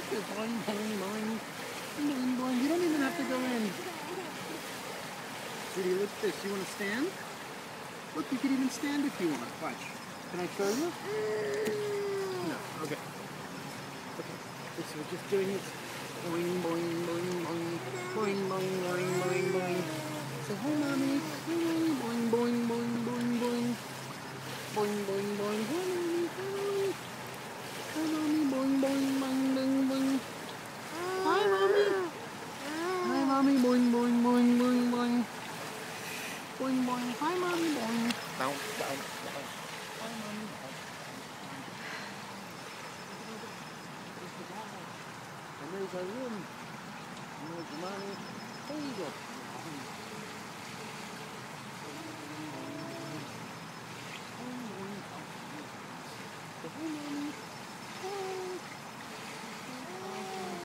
Boing, boing, boing. Boing, boing. You don't even have to go in. Judy, look at this. You want to stand? Look, you can even stand if you want. Watch. Can I show you? No. Okay. Okay. So we're just doing this. Boing, boing, boing, boing. Boing, boing, boing, boing, boing. Say hi, Mommy. Hi, Mommy. Boing, boing, boing, boing, boing. Boing, boing, boing. Hi, Mommy. Hi, Mommy. Hi, Mommy. Boing, boing, boing, boing, boing. Hi, Mommy. Hi, Mommy. Boing, boing, boing, boing, boing. Boing, boing. Hi, Mommy. Boing. Bow, bow, bow. Hi, Mommy. There's the ball. And there's our room. And there's Mommy. There you go.